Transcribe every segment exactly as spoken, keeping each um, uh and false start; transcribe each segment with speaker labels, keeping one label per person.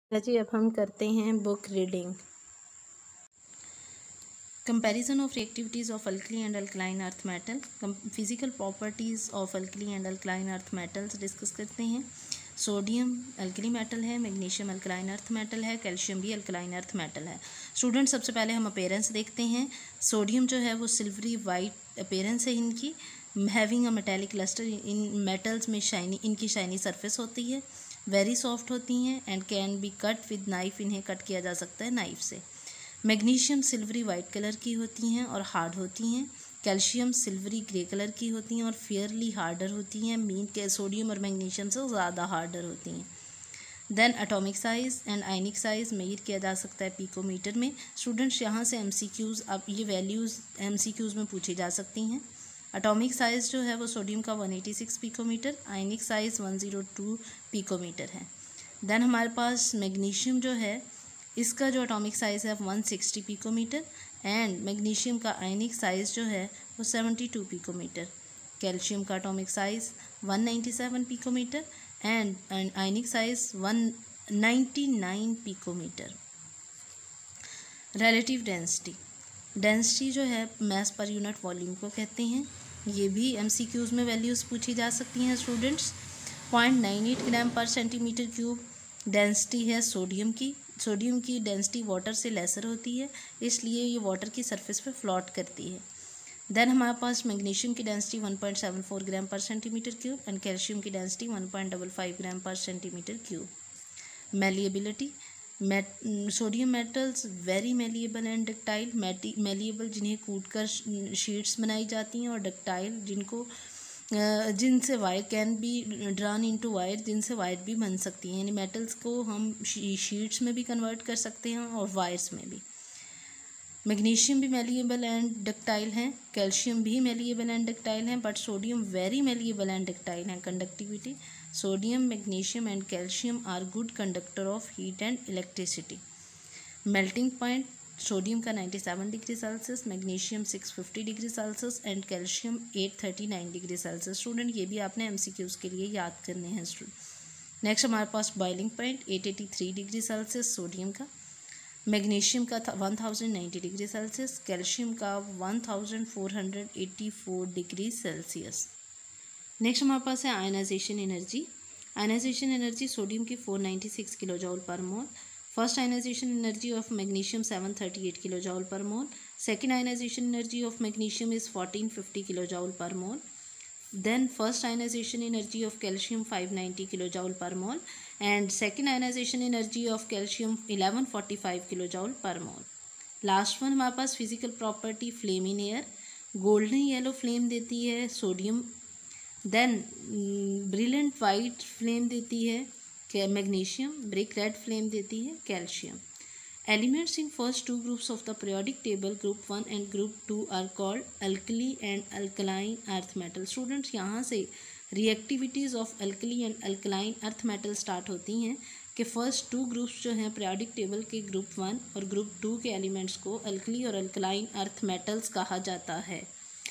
Speaker 1: जी अब हम करते हैं book reading. Comparison of reactivities of alkali and alkaline earth metal, physical properties of alkali and alkaline earth metals discuss करते हैं। Sodium alkali metal है, magnesium alkaline earth metal है, calcium भी alkaline earth metal है। Student सबसे पहले हम appearance देखते हैं। सोडियम जो है वो सिल्वरी वाइट अपेयरेंस है इनकी, हैविंग अ मेटेलिक लस्टर। इन मेटल्स में शाइनी इनकी शाइनी सरफेस होती है, वेरी सॉफ्ट होती हैं and can be cut with knife. इन्हें कट किया जा सकता है नाइफ से। मैग्नीशियम सिल्वरी वाइट कलर की होती हैं और हार्ड होती हैं। कैल्शियम सिल्वरी ग्रे कलर की होती हैं और फेयरली हार्डर होती हैं। मीन के सोडियम और मैग्नीशियम से ज़्यादा हार्डर होती हैं। Then atomic size and ionic size measure किया जा सकता है पिकोमीटर में। स्टूडेंट्स यहाँ से एमसीक्यूज़ अब ये वैल्यूज़ एमसीक्यूज़ में पूछी जा सकती हैं। एटॉमिक साइज़ जो है वो सोडियम का one eighty six picometre, ionic size one zero two picometre है। देन हमारे पास मैग्नीशियम जो है इसका जो एटॉमिक साइज़ है one sixty picometre and magnesium का आयनिक साइज़ जो है वो सेवेंटी टू पिकोमीटर। कैल्शियम का atomic size one ninety seven picometre and ionic size one ninety nine picometre. Relative density, density जो है मास पर यूनिट वॉल्यूम को कहते हैं। ये भी एमसीक्यूज़ में वैल्यूज़ पूछी जा सकती हैं students. Point nine eight gram per centimetre cube density है सोडियम की। सोडियम की डेंसिटी वाटर से लेसर होती है, इसलिए ये वाटर की सरफेस पे फ्लोट करती है। देन हमारे पास मैग्नीशियम की density one point seven four gram per centimetre cube and calcium की density one point five five gram per centimetre cube. Malleability, met sodium metals very malleable and ductile. Malleable जिन्हें कूट कर sheets बनाई जाती हैं और ductile जिनको जिनसे wire can be drawn into wire, जिनसे वायर भी बन सकती हैं। यानी मेटल्स को हम शीट्स में भी कन्वर्ट कर सकते हैं और वायर्स में भी। मैग्नीशियम भी मेलिएबल एंड डक्टाइल हैं, कैल्शियम भी मेलिएबल एंड डक्टाइल हैं, but sodium very malleable and ductile हैं। Conductivity, sodium magnesium and calcium are good conductor of heat and electricity. Melting point, sodium का ninety seven degree Celsius, magnesium six fifty degree Celsius and calcium eight thirty nine degree Celsius. Student ये भी आपने MCQs के लिए याद करने हैं student. Next हमारे पास boiling point eight eighty three degree Celsius sodium का, मैग्नीशियम का one thousand ninety degree Celsius, calcium का one thousand four hundred eighty four degree Celsius. Next हमारे पास है ionization energy. Ionization energy sodium की four ninety six kilo joule per mole. First ionization energy of magnesium seven thirty eight kilo joule per mole. Second ionization energy of magnesium is fourteen fifty kilo joule per mole. Then first ionization energy of calcium five ninety kilojoule per mole and second ionization energy of calcium eleven forty-five kilojoule per mole. Last one हमारे पास physical property flame in air, golden yellow flame देती है sodium. Then brilliant white flame देती है magnesium, brick red flame देती है calcium. Elements in first two groups of the periodic table, group one and group two, are called alkali and alkaline earth metal. Students यहाँ से reactivities of alkali and alkaline earth metal start होती हैं कि first two groups जो हैं periodic table के group one और group two के elements को alkali और alkaline earth metals कहा जाता है।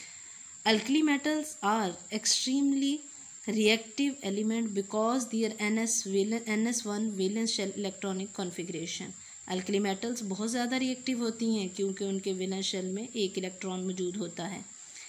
Speaker 1: Alkali metals are extremely reactive element because their N S N S one valence shell electronic configuration. Alkali metals बहुत ज़्यादा रिएक्टिव होती हैं क्योंकि उनके वैलेंस शेल में एक इलेक्ट्रॉन मौजूद होता है।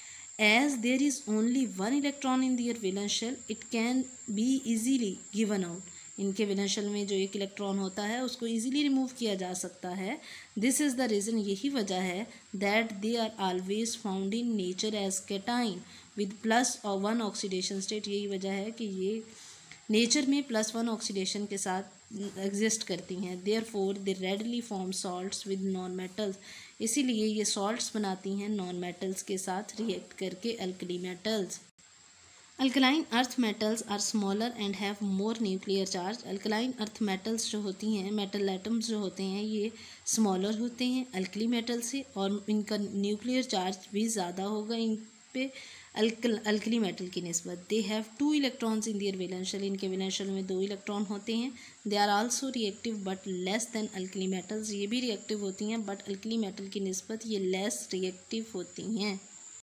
Speaker 1: As there is only one electron in their valence shell it can be easily given out. इनके वैलेंस शेल में जो एक इलेक्ट्रॉन होता है उसको इजीली रिमूव किया जा सकता है। दिस इज़ द रीज़न, यही वजह है that they are always found in nature as cation with plus और वन ऑक्सीडेशन स्टेट। यही वजह है कि ये नेचर में प्लस वन ऑक्सीडेशन के साथ एग्जिस्ट करती हैं। Therefore they readily form salts with non metals, इसीलिए ये सॉल्ट्स बनाती हैं नॉन मेटल्स के साथ रिएक्ट करके alkali metals. Alkaline earth metals are smaller and have more nuclear charge. Alkaline earth metals जो होती हैं, मेटल एटम्स जो होते हैं, ये स्मॉलर होते हैं अल्कली मेटल से और इनका न्यूक्लियर चार्ज भी ज़्यादा होगा इन पे अल्कल अल्कली मेटल की निस्बत। They have two electrons in their valence shell, इनके वैलेंस शेल में दो इलेक्ट्रॉन होते हैं। They are also reactive but less than alkali metals, ये भी रिएक्टिव होती हैं बट अल्कली मेटल की निस्बत ये लेस रिएक्टिव होती हैं।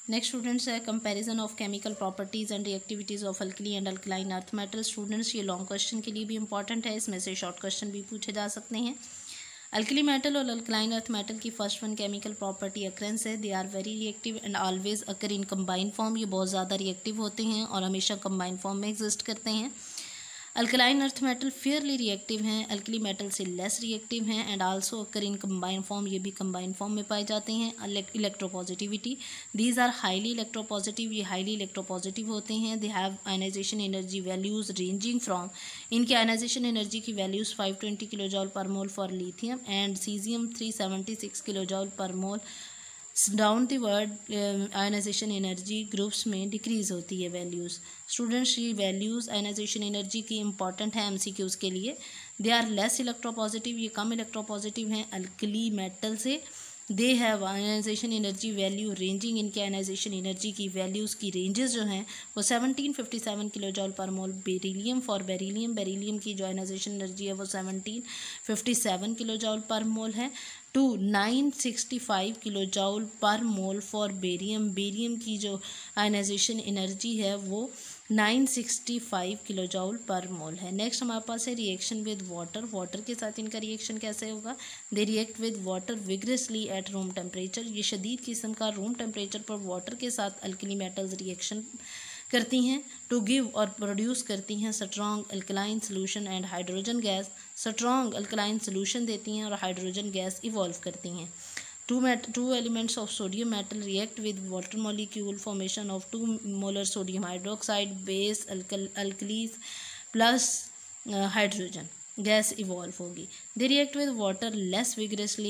Speaker 1: नेक्स्ट स्टूडेंट्स है comparison of chemical properties and reactivities of alkali and alkaline earth metal. Students ये लॉन्ग क्वेश्चन के लिए भी इंपॉर्टेंट है, इसमें से शॉर्ट क्वेश्चन भी पूछे जा सकते हैं। अल्कली मेटल और अल्कलाइन अर्थ मेटल की first one chemical property occurrence है। They are very reactive and always occur in combine form. ये बहुत ज़्यादा रिएक्टिव होते हैं और हमेशा कंबाइन फॉर्म में एग्जिस्ट करते हैं। Alkaline earth metal fairly reactive हैं, अल्कली मेटल से लेस रिएक्टिव हैं and also occur in combine form. ये भी कंबाइन फॉर्म में पाए जाते हैं। Electropositivity, these are highly electropositive. ये हाईली इलेक्ट्रोपॉजिटिव होते हैं। They have ionization energy values ranging from, इनकी आयनाइजेशन एनर्जी की values five twenty kilo joule per mole for lithium and caesium three seventy six kilo joule per mole. Down the word ionization energy groups में decrease होती है values. Students ये values ionization energy की important है MCQs के लिए। They are less electropositive, ये कम इलेक्ट्रोपॉजिटिव हैं अल्कली मेटल से। They have ionization energy value ranging, इनके आयनाइजेशन एनर्जी की वैल्यूज़ की रेंजेस जो हैं वो seventeen fifty seven kilo joule per mole. Beryllium for beryllium, beryllium की जो आयनाइजेशन एनर्जी है वो seventeen fifty seven kilo joule per mole है to nine sixty five kilo joule per mole for barium. Barium की जो ionization energy है वो nine sixty five kilo joule per mole है। नेक्स्ट हमारे पास है रिएक्शन विद वाटर। वाटर के साथ इनका रिएक्शन कैसे होगा? They react with water vigorously at room temperature. ये शदीद किस्म का रूम टेम्परेचर पर वाटर के साथ अल्कली मेटल्स रिएक्शन करती हैं टू गिव और प्रोड्यूस करती हैं strong alkaline solution and hydrogen gas. Strong alkaline solution देती हैं और हाइड्रोजन गैस इवॉल्व करती हैं। Two met two elements of sodium metal react with water molecule formation of two molar sodium hydroxide base alkal alkalis plus uh, hydrogen gas evolve होगी। They react with water less vigorously,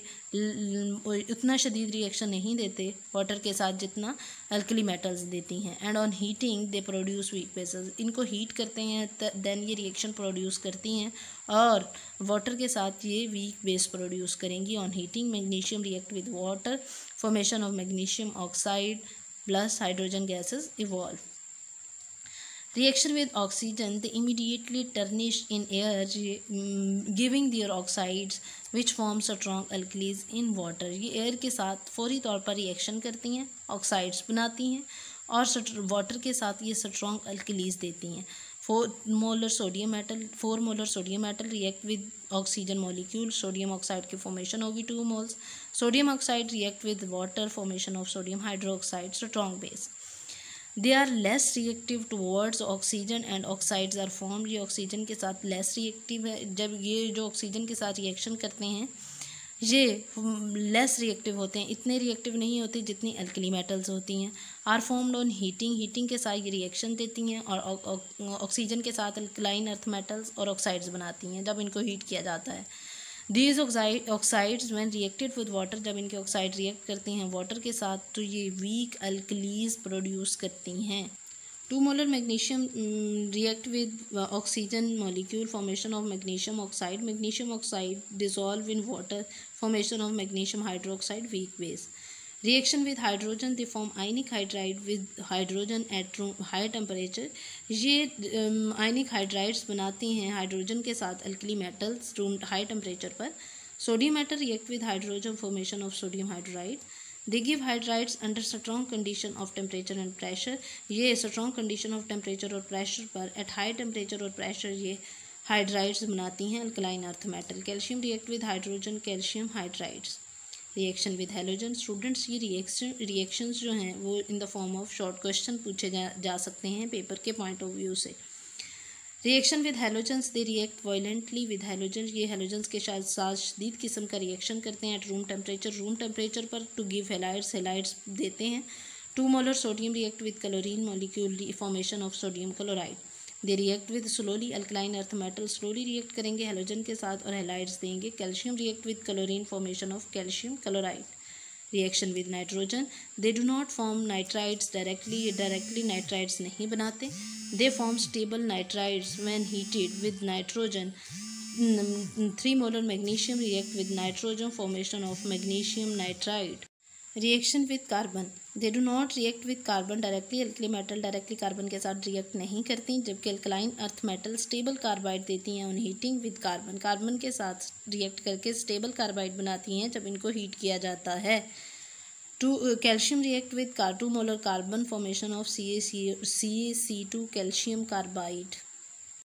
Speaker 1: ये उतना शदीद reaction नहीं देते water के साथ जितना alkali metals देती हैं। And on heating they produce weak bases, इनको हीट करते हैं देन ये रिएक्शन प्रोड्यूस करती हैं और वाटर के साथ ये वीक बेस प्रोड्यूस करेंगी। On heating magnesium react with water, formation of magnesium oxide plus hydrogen gases evolve. Reaction with oxygen, they immediately tarnish in air, giving their oxides which form strong alkalis in water। ये air के साथ फौरी तौर पर reaction करती हैं, oxides बनाती हैं और वाटर के साथ ये स्ट्रॉन्ग अल्कलीज देती हैं। Four molar sodium metal four molar sodium metal react with oxygen molecule, sodium oxide की फॉर्मेशन होगी two moles. Sodium oxide react with water, formation of sodium hydroxide, strong base. They are less reactive towards oxygen and oxides are form. ये oxygen के साथ less reactive है। जब ये जो oxygen के साथ रिएक्शन करते हैं ये लेस रिएक्टिव होते हैं, इतने रिएक्टिव नहीं होते जितनी अल्कली मेटल्स होती हैं। Are formed on heating, heating के साथ ये रिएक्शन देती हैं और ऑक्सीजन के साथ अल्कलाइन अर्थ मेटल्स और ऑक्साइड्स बनाती हैं जब इनको हीट किया जाता है। These oxide oxides when reacted with water, जब इनके ऑक्साइड रिएक्ट करती हैं वाटर के साथ तो ये वीक अल्कलीज प्रोड्यूस करती हैं। Two molar magnesium react with oxygen molecule, formation of magnesium oxide. Magnesium oxide dissolve in water, formation of magnesium hydroxide, weak base. Reaction with hydrogen, they form ionic hydride with hydrogen at high temperature. ये ionic hydrides बनाती हैं hydrogen के साथ alkali metals room high temperature पर। Sodium metal react with hydrogen, formation of sodium hydride. They give hydrides under strong condition of temperature and pressure. ये strong condition of temperature और pressure पर at high temperature और pressure ये hydrides बनाती हैं alkaline earth metal. Calcium react with hydrogen, calcium hydrides. Reaction with halogen, students ये reaction reactions जो हैं वो in the form of short question पूछे जा, जा सकते हैं पेपर के पॉइंट ऑफ व्यू से। Reaction with halogens, they react violently with halogen. ये हैलोजन्स के साथ शदीद किस्म का रिएक्शन करते हैं at room temperature, room temperature पर टू गिव हेलाइड्स, हेलाइड्स देते हैं। Two molar sodium react with chlorine molecule, formation of sodium chloride. They react with slowly alkaline earth metal, slowly react करेंगे हैलोजन के साथ और halides देंगे। Calcium react with chlorine, formation of calcium chloride. Reaction with nitrogen, they do not form nitrides directly, directly nitrides नहीं बनाते। They form stable nitrides when heated with nitrogen. Three molar magnesium react with nitrogen, formation of magnesium nitride. Reaction with carbon, they do not react with carbon directly, alkali metal directly carbon के साथ react नहीं करती, जबकि alkaline earth metal stable carbide देती हैं on heating with carbon. Carbon के साथ react करके स्टेबल कार्बाइड बनाती हैं जब इनको हीट किया जाता है। Two calcium react with car two molar carbon formation of C A C C A C two calcium carbide.